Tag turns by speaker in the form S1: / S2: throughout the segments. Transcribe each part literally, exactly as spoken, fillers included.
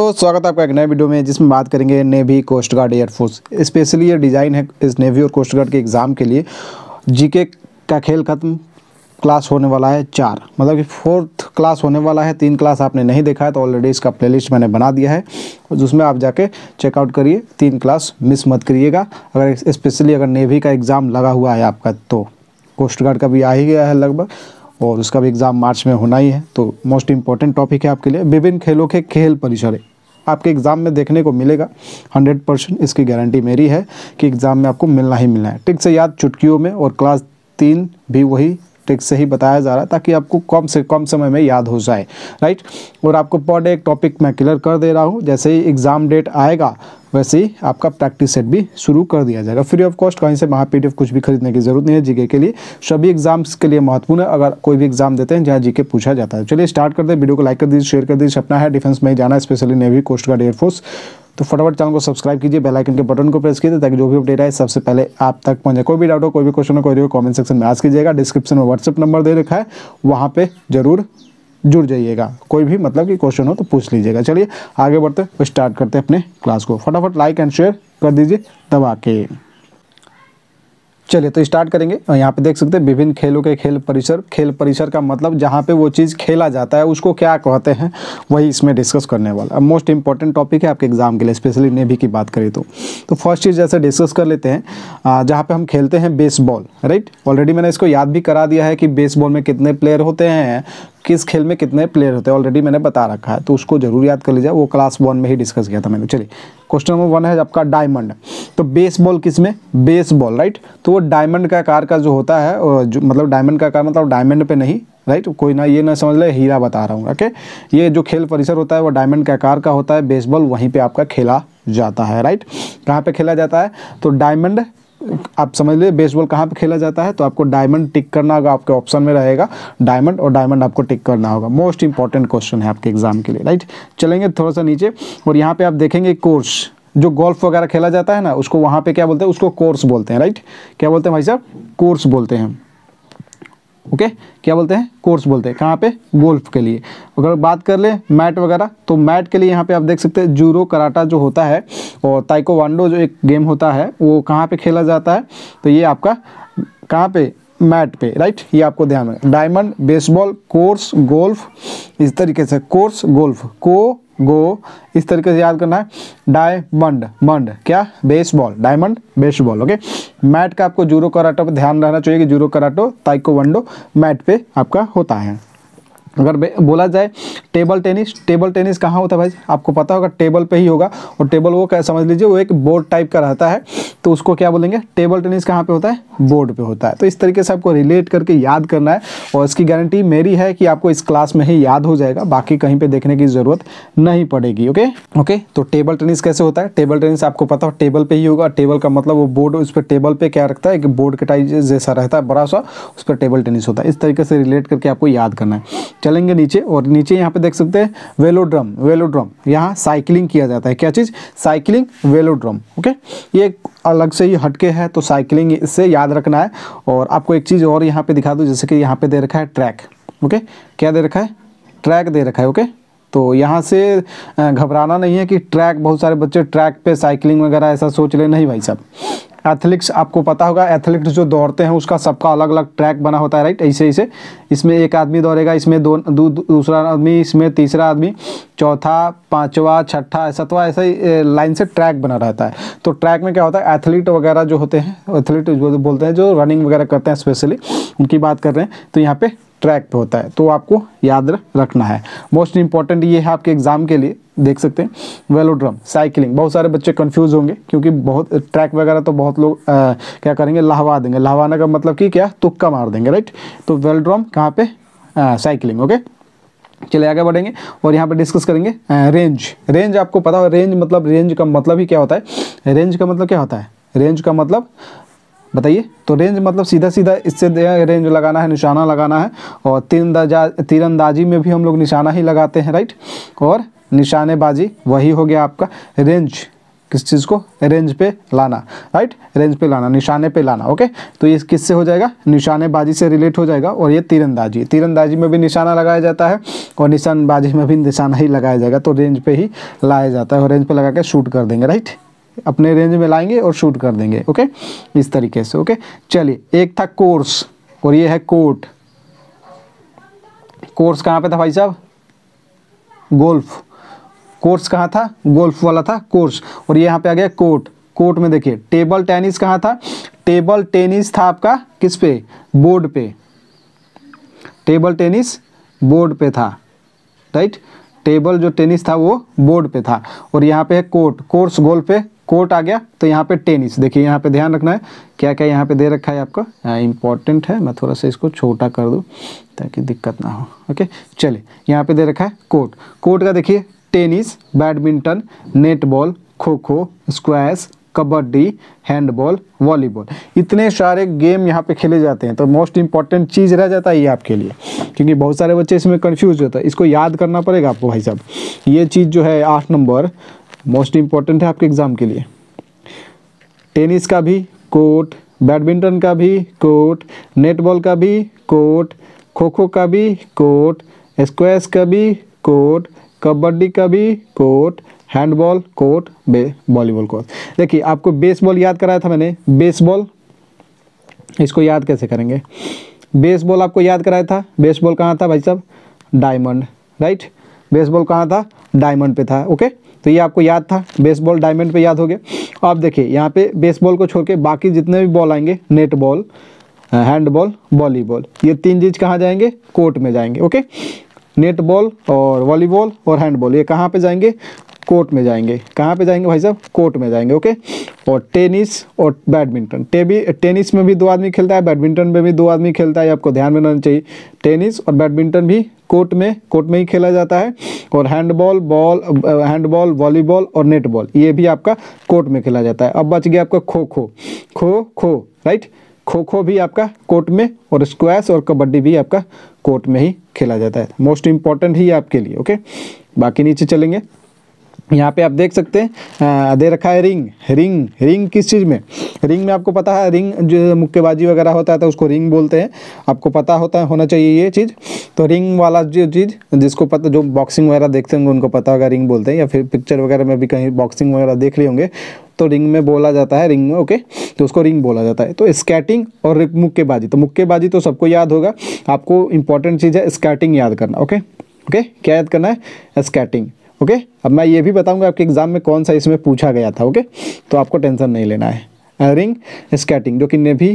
S1: दोस्तों, स्वागत है आपका एक नए वीडियो में जिसमें बात करेंगे navy, coast guard, air force. Specially ये डिज़ाइन है इस नेवी और कोस्ट गार्ड के एग्ज़ाम के लिए। जीके का खेल खत्म, क्लास होने वाला है चार, मतलब कि फोर्थ क्लास होने वाला है। तीन क्लास आपने नहीं देखा है तो ऑलरेडी इसका प्लेलिस्ट मैंने बना दिया है, जिसमें आप जाके चेकआउट करिए। तीन क्लास मिस मत करिएगा। अगर स्पेशली अगर नेवी का एग्ज़ाम लगा हुआ है आपका, तो कोस्ट गार्ड का भी आ ही गया है लगभग, और उसका भी एग्ज़ाम मार्च में होना ही है। तो मोस्ट इंपॉर्टेंट टॉपिक है आपके लिए। विभिन्न खेलों के खेल परिसर आपके एग्ज़ाम में देखने को मिलेगा। हंड्रेड परसेंट इसकी गारंटी मेरी है कि एग्ज़ाम में आपको मिलना ही मिलना है। ट्रिक से याद चुटकियों में, और क्लास तीन भी वही ट्रिक से ही बताया जा रहा है ताकि आपको कम से कम समय में याद हो जाए, राइट। और आपको पर डे एक टॉपिक मैं क्लियर कर दे रहा हूँ। जैसे ही एग्ज़ाम डेट आएगा वैसे ही आपका प्रैक्टिस सेट भी शुरू कर दिया जाएगा, फ्री ऑफ कॉस्ट। कहीं से वहाँ पीडीएफ कुछ भी खरीदने की जरूरत नहीं है। जीके के लिए सभी एग्जाम्स के लिए महत्वपूर्ण है, अगर कोई भी एग्जाम देते हैं जहाँ जीके पूछा जाता है। चलिए स्टार्ट कर दे। वीडियो को लाइक कर दीजिए, शेयर कर दीजिए। सपना है डिफेंस में ही जाना, specially navy, coast guard, air force. तो फटाफट चैनल को सब्सक्राइब कीजिए, बेल आइकन के बटन को प्रेस कीजिए ताकि जो भी अपडेट आए सबसे पहले आप तक पहुंचे। कोई भी डाउट हो, कोई भी क्वेश्चन हो, कोई भी कमेंट सेक्शन में आस्क कीजिएगा। डिस्क्रिप्शन में व्हाट्सएप नंबर दे रखा है, वहाँ पे जरूर जुड़ जाइएगा। कोई भी मतलब कि क्वेश्चन हो तो पूछ लीजिएगा। चलिए आगे बढ़ते हैं, स्टार्ट करते हैं अपने क्लास को। फटाफट लाइक एंड शेयर कर दीजिए दबा के। चलिए तो स्टार्ट करेंगे। यहाँ पे देख सकते हैं विभिन्न खेलों के खेल परिसर। खेल परिसर का मतलब जहाँ पे वो चीज़ खेला जाता है उसको क्या कहते हैं, वही इसमें डिस्कस करने वाला। अब मोस्ट इंपॉर्टेंट टॉपिक है आपके एग्जाम के लिए, स्पेशली नेवी की बात करें तो तो फर्स्ट चीज़ जैसे डिस्कस कर लेते हैं, जहाँ पे हम खेलते हैं बेसबॉल, राइट। ऑलरेडी मैंने इसको याद भी करा दिया है कि बेसबॉल में कितने प्लेयर होते हैं, किस खेल में कितने प्लेयर होते हैं, ऑलरेडी मैंने बता रखा है, तो उसको जरूर याद कर लीजिए। वो क्लास वन में ही डिस्कस किया था मैंने। चलिए क्वेश्चन नंबर वन है आपका डायमंड। तो बेसबॉल किस में, बेसबॉल, राइट। तो वो डायमंड का आकार का जो होता है, जो मतलब डायमंड का आकार मतलब डायमंड पे नहीं, राइट। कोई ना ये ना समझ ले हीरा बता रहा हूँ, ओके। ये जो खेल परिसर होता है वो डायमंड के आकार का होता है। बेसबॉल वहीं पे आपका खेला जाता है, राइट। कहाँ पे खेला जाता है, तो डायमंड, आप समझ लीजिए बेसबॉल कहाँ पे खेला जाता है, तो आपको डायमंड टिक करना होगा। आपके ऑप्शन में रहेगा डायमंड, और डायमंड आपको टिक करना होगा। मोस्ट इंपॉर्टेंट क्वेश्चन है आपके एग्जाम के लिए, राइट। चलेंगे थोड़ा सा नीचे, और यहाँ पे आप देखेंगे कोर्स। जो गोल्फ वगैरह खेला जाता है ना, उसको वहाँ पे क्या बोलते हैं, उसको कोर्स बोलते हैं, राइट। क्या बोलते हैं भाई साहब, कोर्स बोलते हैं, ओके okay? क्या बोलते हैं, कोर्स बोलते हैं। कहाँ पे, गोल्फ के लिए। अगर बात कर ले मैट वगैरह, तो मैट के लिए यहाँ पे आप देख सकते हैं जूडो कराटा जो होता है, और ताइक्वांडो जो एक गेम होता है, वो कहाँ पे खेला जाता है, तो ये आपका कहाँ पे, मैट पे, राइट। ये आपको ध्यान में, डायमंड, बेसबॉल, कोर्स, गोल्फ, इस तरीके से कोर्स, गोल्फ, को गो, इस तरीके से याद करना है। डायमंड, मंड क्या, baseball, diamond, baseball, okay. Mat का आपको जूडो कराटे पे ध्यान रहना चाहिए कि जूडो कराटे, ताइक्वांडो मैट पे आपका होता है। अगर बोला जाए टेबल टेनिस, टेबल टेनिस कहाँ होता है भाई, आपको पता होगा, टेबल पे ही होगा। और टेबल वो क्या समझ लीजिए, वो एक बोर्ड टाइप का रहता है, तो उसको क्या बोलेंगे, टेबल टेनिस कहाँ पे होता है, बोर्ड पे होता है। तो इस तरीके से आपको रिलेट करके याद करना है, और इसकी गारंटी मेरी है कि आपको इस क्लास में ही याद हो जाएगा, बाकी कहीं पे देखने की ज़रूरत नहीं पड़ेगी, ओके ओके। तो टेबल टेनिस कैसे होता है, टेबल टेनिस आपको पता हो टेबल पे ही होगा। टेबल का मतलब वो बोर्ड, उस पर टेबल पे क्या रखता है, एक बोर्ड के टाइप जैसा रहता है बड़ा सा, उस पर टेबल टेनिस होता है। इस तरीके से रिलेट करके आपको याद करना है। चलेंगे नीचे, और नीचे यहाँ पे देख सकते हैं वेलोड्रम। वेलोड्रम यहाँ साइकिलिंग किया जाता है। क्या चीज़, साइकिलिंग, वेलोड्रम, ओके। ये अलग से ही हटके है, तो साइकिलिंग इससे याद रखना है। और आपको एक चीज़ और यहाँ पे दिखा दूँ, जैसे कि यहाँ पे दे रखा है ट्रैक, ओके। क्या दे रखा है, ट्रैक दे रखा है, ओके। तो यहाँ से घबराना नहीं है कि ट्रैक, बहुत सारे बच्चे ट्रैक पे साइकिलिंग वगैरह ऐसा सोच ले, नहीं भाई साहब। एथलेटिक्स आपको पता होगा, एथलीट्स जो दौड़ते हैं उसका सबका अलग अलग ट्रैक बना होता है, राइट। ऐसे ऐसे इसमें एक आदमी दौड़ेगा, इसमें दो दू, दूसरा आदमी, इसमें तीसरा आदमी, चौथा, पांचवा, छठा, सातवां, ऐसा ही लाइन से ट्रैक बना रहता है। तो ट्रैक में क्या होता है, एथलीट वगैरह जो होते हैं, एथलीट जो बोलते हैं, जो रनिंग वगैरह करते हैं, स्पेशली उनकी बात कर रहे हैं, तो यहाँ पे ट्रैक पे होता है। तो आपको याद रखना है। मोस्ट इंपॉर्टेंट ये है आपके एग्जाम के लिए, देख सकते हैं वेलोड्रम, साइकिलिंग। बहुत सारे बच्चे कंफ्यूज होंगे क्योंकि बहुत ट्रैक वगैरह तो बहुत लोग आ, क्या करेंगे, लहवा देंगे। लहवाने का मतलब कि क्या, तुक्का मार देंगे, राइट। तो वेलोड्रम कहाँ पे, साइकिलिंग, ओके। चलिए आगे बढ़ेंगे, और यहाँ पे डिस्कस करेंगे रेंज। रेंज आपको पता हो, रेंज मतलब, रेंज का मतलब ही क्या होता है, रेंज का मतलब क्या होता है, रेंज का मतलब बताइए। तो रेंज मतलब सीधा सीधा इससे रेंज लगाना है, निशाना लगाना है। और तीरंदाजा तीरंदाजी में भी हम लोग निशाना ही लगाते हैं, राइट। और निशानेबाजी वही हो गया आपका रेंज, किस चीज़ को, रेंज पे लाना, राइट, रेंज पे लाना, निशाने पे लाना। ओके, तो ये किससे हो जाएगा, निशानेबाजी से रिलेट हो जाएगा। और ये तीरंदाजी, तीरंदाजी में भी निशाना लगाया जाता है और निशानबाजी में भी निशाना ही लगाया जाएगा, तो रेंज पे ही लाया जाता है और रेंज पे लगा के शूट कर देंगे, राइट, अपने रेंज में लाएंगे और शूट कर देंगे। ओके, इस तरीके से। ओके, चलिए, एक था कोर्स और ये है कोर्ट। कोर्स कहाँ पे था भाई साहब, गोल्फ। कोर्स कहाँ था, गोल्फ वाला था कोर्स। और ये यहाँ पे आ गया कोर्ट। कोर्ट में देखिए टेबल टेनिस कहाँ था, टेबल टेनिस था आपका किस पे, बोर्ड पे, टेबल टेनिस बोर्ड पे था, राइट, टेबल जो टेनिस था वो बोर्ड पे था। और यहाँ पे है कोर्ट, कोर्स गोल्फ पे, कोर्ट आ गया, तो यहाँ पे टेनिस। देखिए यहाँ पे ध्यान रखना है क्या क्या यहाँ पे दे रखा है आपका, इंपॉर्टेंट है, मैं थोड़ा सा इसको छोटा कर दूँ ताकि दिक्कत ना हो। ओके, चलिए, यहाँ पे दे रखा है कोर्ट। कोर्ट का देखिए टेनिस, बैडमिंटन, नेटबॉल, खो kho, squash, kabaddi, handball, volleyball, इतने सारे गेम यहाँ पे खेले जाते हैं। तो मोस्ट इंपॉर्टेंट चीज़ रह जाता है ये आपके लिए, क्योंकि बहुत सारे बच्चे इसमें कंफ्यूज होता है, इसको याद करना पड़ेगा आपको भाई साहब। ये चीज़ जो है आठ नंबर मोस्ट इंपॉर्टेंट है आपके एग्ज़ाम के लिए। टेनिस का भी कोर्ट, बैडमिंटन का भी कोर्ट, नेटबॉल का भी कोर्ट, खो खो का भी कोर्ट, स्क्वैश का भी कोर्ट, कबड्डी का भी court, handball court, volleyball court. देखिए आपको बेसबॉल याद कराया था मैंने, बेसबॉल, इसको याद कैसे करेंगे, बेसबॉल आपको याद कराया था। बेसबॉल कहाँ था भाई साहब, डायमंड, राइट, बेसबॉल कहाँ था, डायमंड पे था। ओके, तो ये आपको याद था, बेसबॉल डायमंड पे याद हो गया। अब देखिए यहाँ पे बेसबॉल को छोड़ के बाकी जितने भी बॉल आएंगे, नेट बॉल, हैंडबॉल, वॉलीबॉल, ये तीन चीज़ कहाँ जाएंगे, कोर्ट में जाएंगे। ओके, नेट बॉल और वॉलीबॉल और हैंडबॉल ये कहाँ पे जाएंगे, कोर्ट में जाएंगे। कहाँ पे जाएंगे भाई साहब, कोर्ट में जाएंगे। ओके, और टेनिस और बैडमिंटन, टेबी टेनिस में भी दो आदमी खेलता है, बैडमिंटन में भी दो आदमी खेलता है, आपको ध्यान में रहना चाहिए। टेनिस और बैडमिंटन भी कोर्ट में कोर्ट में ही खेला जाता है। और हैंडबॉल, बॉल, हैंडबॉल, वॉलीबॉल और नेटबॉल ये भी आपका कोर्ट में खेला जाता है। अब बच गया आपका खो खो, खो खो राइट, खो खो भी आपका कोर्ट में, और स्क्वैश और कबड्डी भी आपका कोर्ट में ही खेला जाता है। मोस्ट इंपॉर्टेंट ही आपके लिए। ओके, बाकी नीचे चलेंगे, यहाँ पे आप देख सकते हैं दे रखा है रिंग। रिंग रिंग किस चीज़ में, रिंग में आपको पता है, रिंग जो मुक्केबाजी वगैरह होता है तो उसको रिंग बोलते हैं, आपको पता होता है, होना चाहिए ये चीज़। तो रिंग वाला जो चीज़ जिसको पता, जो बॉक्सिंग वगैरह देखते होंगे उनको पता होगा रिंग बोलते हैं, या फिर पिक्चर वगैरह में भी कहीं बॉक्सिंग वगैरह देख लिए होंगे तो रिंग में बोला जाता है, रिंग में। ओके, तो उसको रिंग बोला जाता है। तो स्केटिंग और मुक्केबाजी, तो मुक्केबाजी तो सबको याद होगा, आपको इंपॉर्टेंट चीज़ है स्केटिंग याद करना। ओके ओके, क्या याद करना है, स्केटिंग। Okay okay? अब मैं ये भी बताऊंगा आपके एग्जाम में कौन सा इसमें पूछा गया था। Okay okay? तो आपको टेंशन नहीं लेना है। रिंग स्केटिंग जो कि नेवी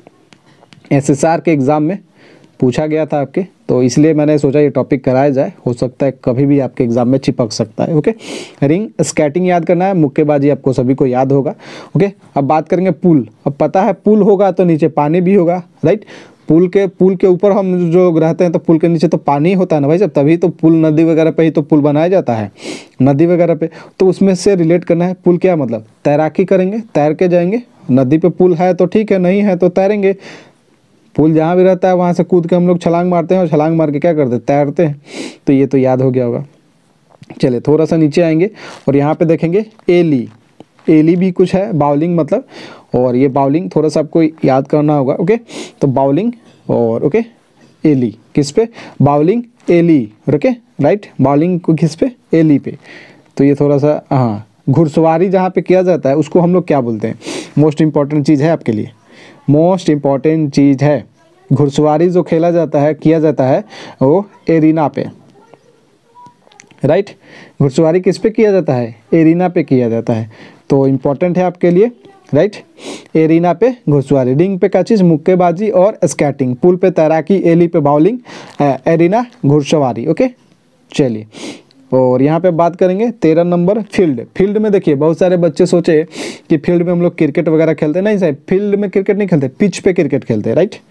S1: एसएसआर के एग्ज़ाम में पूछा गया था आपके, तो इसलिए मैंने सोचा ये टॉपिक कराया जाए, हो सकता है कभी भी आपके एग्जाम में चिपक सकता है। Okay okay? रिंग स्केटिंग याद करना है, मुक्केबाजी आपको सभी को याद होगा। Okay okay? अब बात करेंगे पुल। अब पता है पुल होगा तो नीचे पानी भी होगा, राइट। पुल के पुल के ऊपर हम जो रहते हैं तो पुल के नीचे तो पानी होता है ना भाई साहब, तभी तो पुल, नदी वगैरह पे ही तो पुल बनाया जाता है, नदी वगैरह पे। तो उसमें से रिलेट करना है पुल, क्या मतलब, तैराकी करेंगे, तैर के जाएंगे। नदी पे पुल है तो ठीक है, नहीं है तो तैरेंगे। पुल जहाँ भी रहता है वहाँ से कूद के हम लोग छलांग मारते हैं, और छलांग मार के क्या करते हैं, तैरते हैं। तो ये तो याद हो गया होगा। चलिए थोड़ा सा नीचे आएंगे और यहाँ पे देखेंगे एली। एली भी कुछ है, बाउलिंग मतलब, और ये बाउलिंग थोड़ा सा आपको याद करना होगा। ओके, तो बाउलिंग और ओके एली किस पे, bowling alley, okay right, bowling को किस पे, एली पे। तो ये थोड़ा सा, हाँ, घुड़सवारी जहाँ पे किया जाता है उसको हम लोग क्या बोलते हैं, मोस्ट इंपॉर्टेंट चीज़ है आपके लिए, मोस्ट इंपॉर्टेंट चीज़ है। घुड़सवारी जो खेला जाता है, किया जाता है वो एरिना पे, राइट। घुड़सवारी किस पे किया जाता है, एरिना पे किया जाता है। तो इम्पॉर्टेंट है आपके लिए, राइट। एरिना पे घुड़सवारी, रिंग पे क्या चीज़, मुक्केबाजी और स्केटिंग, पुल पे तैराकी, एली पे बाउलिंग, एरिना घुड़सवारी। ओके, चलिए और यहाँ पे बात करेंगे तेरह नंबर फील्ड। फील्ड में देखिए बहुत सारे बच्चे सोचे कि फील्ड में हम लोग क्रिकेट वगैरह खेलते हैं, नहीं साहब, फील्ड में क्रिकेट नहीं खेलते, पिच पे क्रिकेट खेलते हैं, राइट।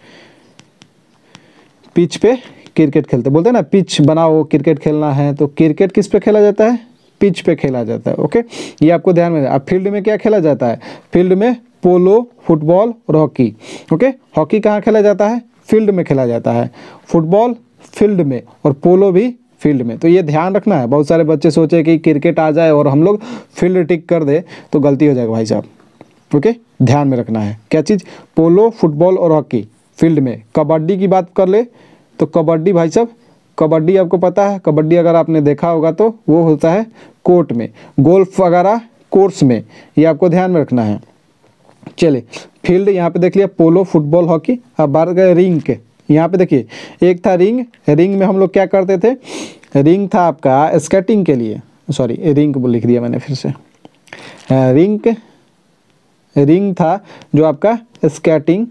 S1: पिच पे क्रिकेट खेलते, बोलते हैं ना पिच बनाओ क्रिकेट खेलना है, तो क्रिकेट किस पे खेला जाता है, पिच पे खेला जाता है। ओके, ये आपको ध्यान में। अब फील्ड में क्या खेला जाता है, फील्ड में पोलो, फुटबॉल और हॉकी। ओके, हॉकी कहाँ खेला जाता है, फील्ड में खेला जाता है, फुटबॉल फील्ड में और पोलो भी फील्ड में। तो ये ध्यान रखना है। बहुत सारे बच्चे सोचे कि क्रिकेट आ जाए और हम लोग फील्ड टिक कर दे तो गलती हो जाएगा भाई साहब। ओके, ध्यान में रखना है क्या चीज़, पोलो, फुटबॉल और हॉकी फील्ड में। कबड्डी की बात कर ले तो कबड्डी भाई साहब, कबड्डी आपको पता है, कबड्डी अगर आपने देखा होगा तो वो होता है कोर्ट में, गोल्फ वगैरह कोर्स में, ये आपको ध्यान में रखना है। चले फील्ड यहाँ पे देख लिया, पोलो, फुटबॉल, हॉकी। अब बात करें रिंग के, यहाँ पे देखिए एक था रिंग, रिंग में हम लोग क्या करते थे, रिंग था आपका स्केटिंग के लिए, सॉरी रिंग को लिख दिया मैंने फिर से, रिंग रिंग था जो आपका स्केटिंग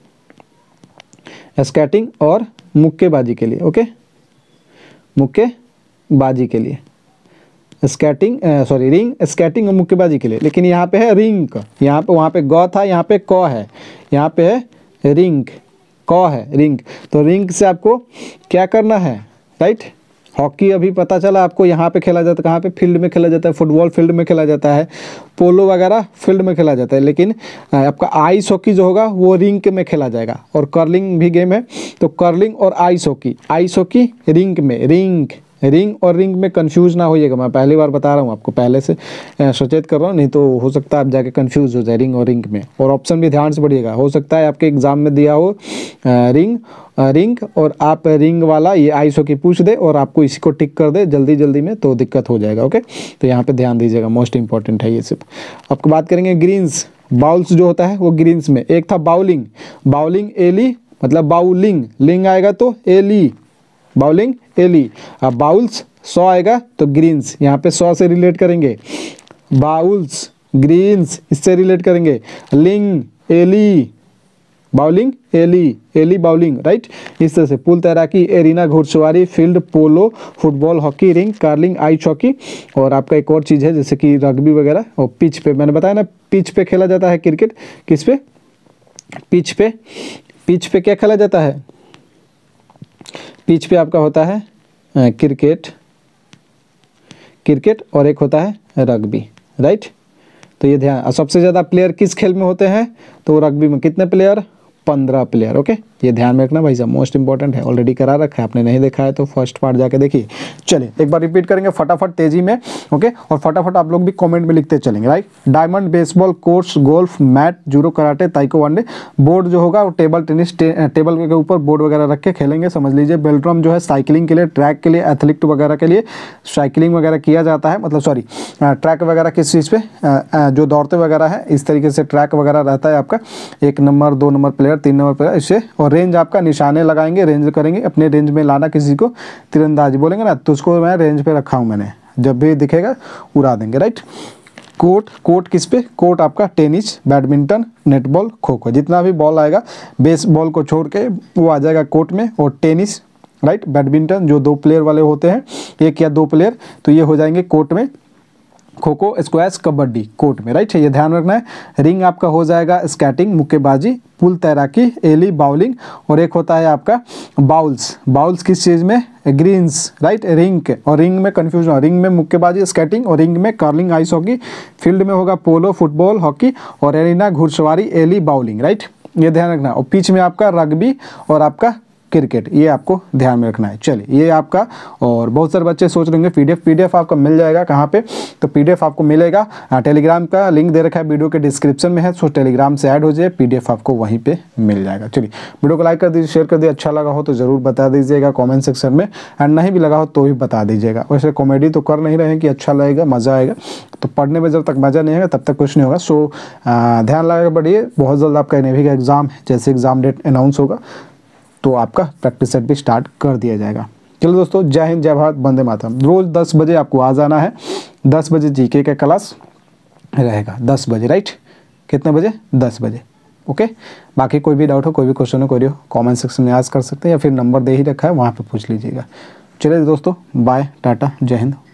S1: स्केटिंग और मुक्केबाजी के लिए। ओके, मुक्केबाजी के लिए स्केटिंग, सॉरी रिंग, स्केटिंग और मुक्केबाजी के लिए। लेकिन यहाँ पे है रिंग, यहाँ पे, वहाँ पे ग था, यहाँ पे क है, यहाँ पे है रिंग, क है रिंग। तो रिंग से आपको क्या करना है, राइट। हॉकी अभी पता चला आपको, यहाँ पे खेला जाता है, कहाँ पे, फील्ड में खेला जाता है। फुटबॉल फील्ड में खेला जाता है, पोलो वगैरह फील्ड में खेला जाता है। लेकिन आपका आइस हॉकी जो होगा वो रिंग में खेला जाएगा। और कर्लिंग भी गेम है, तो कर्लिंग और ice hockey, ice hockey ring में, रिंग रिंग और रिंग में कंफ्यूज ना होइएगा। मैं पहली बार बता रहा हूँ आपको, पहले से सचेत कर रहा हूँ, नहीं तो हो सकता है आप जाके कंफ्यूज हो जाए रिंग और रिंग में। और ऑप्शन भी ध्यान से पढ़िएगा, हो सकता है आपके एग्जाम में दिया हो रिंग रिंग और आप रिंग वाला ये आइस हॉकी पूछ दे और आपको इसी को टिक कर दे जल्दी जल्दी में, तो दिक्कत हो जाएगा। ओके, तो यहाँ पे ध्यान दीजिएगा, मोस्ट इंपॉर्टेंट है ये सब। आपको बात करेंगे ग्रीन्स, बाउल्स जो होता है वो ग्रीन्स में। एक था बाउलिंग, बाउलिंग एली मतलब बाउलिंग, लिंग आएगा तो एली, बाउलिंग एली। अब बाउल्स सौ आएगा तो ग्रीन्स, यहाँ पे सौ से रिलेट करेंगे, बाउल्स ग्रीन्स इससे रिलेट करेंगे, लिंग alley, bowling alley, alley bowling, right. इस तरह से पुल तैराकी, एरिना घुड़सवारी, field, polo, football, hockey, ring, curling, ice hockey. और आपका एक और चीज़ है जैसे कि रग्बी वगैरह। और पिच पे मैंने बताया ना, पिच पे खेला जाता है क्रिकेट। किस पे, पिच पे, पिच पे क्या खेला जाता है, पिच पे आपका होता है क्रिकेट, क्रिकेट और एक होता है रग्बी, राइट। तो ये ध्यान, सबसे ज़्यादा प्लेयर किस खेल में होते हैं, तो रग्बी में कितने प्लेयर, पंद्रह प्लेयर। ओके, ये ध्यान में रखना भाई साहब, मोस्ट इंपॉर्टेंट है। ऑलरेडी करा रखा है, आपने नहीं देखा है तो फर्स्ट पार्ट जाके देखिए। चलिए एक बार रिपीट करेंगे फटाफट तेजी में। ओके, और फटाफट आप लोग भी कमेंट में लिखते चलेंगे, right. Diamond, baseball, course, golf, mat, judo, karate, taekwondo. Board जो होगा वो टेबल टेनिस, टे, टेबल के ऊपर बोर्ड वगैरह रख के खेलेंगे, समझ लीजिए। बेल्ट्रम जो है साइकिलिंग के लिए, ट्रैक के लिए, एथलीट वगैरह के लिए साइकिलिंग वगैरह किया जाता है, मतलब सॉरी ट्रैक वगैरह किस चीज़ पे, जो दौड़ते वगैरह है, इस तरीके से ट्रैक वगैरह रहता है आपका। एक नंबर, दो नंबर प्लेयर, तीन नंबर प्लेयर, इससे। और रेंज आपका निशाने लगाएंगे, रेंज करेंगे, अपने रेंज में लाना। किसी को तीरंदाजी बोलेंगे ना तो उसको मैं रेंज पे रखा हूँ मैंने, जब भी दिखेगा उड़ा देंगे, राइट। कोर्ट, कोर्ट किस पे, कोर्ट आपका tennis, badminton, netball, kho kho, जितना भी बॉल आएगा बेसबॉल को छोड़ के वो आ जाएगा कोर्ट में। और टेनिस, राइट, बैडमिंटन जो दो प्लेयर वाले होते हैं, एक या दो प्लेयर, तो ये हो जाएंगे कोर्ट में। खो खो, स्क्वैश, कबड्डी कोर्ट में, राइट। ये ध्यान रखना है। रिंग आपका हो जाएगा स्केटिंग, मुक्केबाजी, पुल तैराकी, एली बाउलिंग। और एक होता है आपका बाउल्स, बाउल्स किस चीज़ में, ग्रीन्स, राइट, रिंग के। और रिंग में कंफ्यूजन हो, रिंग में मुक्केबाजी, स्केटिंग, और रिंग में कर्लिंग, आइस हॉकी। फील्ड में होगा पोलो, फुटबॉल, हॉकी, और एरिना घुड़सवारी, एली बाउलिंग, राइट। ये ध्यान रखना। और पिच में आपका रग्बी और आपका क्रिकेट, ये आपको ध्यान में रखना है। चलिए ये आपका, और बहुत सारे बच्चे सोच रहे होंगे पीडीएफ, पीडीएफ आपका मिल जाएगा कहाँ पे, तो पीडीएफ आपको मिलेगा टेलीग्राम का लिंक दे रखा है वीडियो के डिस्क्रिप्शन में है, सो टेलीग्राम से ऐड हो जाए, पीडीएफ आपको वहीं पे मिल जाएगा। चलिए वीडियो को लाइक कर दीजिए, शेयर कर दीजिए, अच्छा लगा हो तो ज़रूर बता दीजिएगा कॉमेंट सेक्शन में, एंड नहीं भी लगा हो तो भी बता दीजिएगा। वैसे कॉमेडी तो कर नहीं रहे हैं कि अच्छा लगेगा, मज़ा आएगा, तो पढ़ने में जब तक मज़ा नहीं आएगा तब तक कुछ नहीं होगा। सो ध्यान लगा बढ़िए, बहुत जल्द आपका नेवी का एग्ज़ाम है, जैसे एग्ज़ाम डेट अनाउंस होगा तो आपका प्रैक्टिस सेट भी स्टार्ट कर दिया जाएगा। चलो दोस्तों, जय हिंद, जय भारत, वंदे मातरम। रोज़ दस बजे आपको आ जाना है, दस बजे जीके का क्लास रहेगा, दस बजे, राइट। कितने बजे, दस बजे। ओके, बाकी कोई भी डाउट हो, कोई भी क्वेश्चन हो, कोई हो कमेंट सेक्शन में आज कर सकते हैं, या फिर नंबर दे ही रखा है वहाँ पे पूछ लीजिएगा। चलिए दोस्तों, बाय, टाटा, जय हिंद।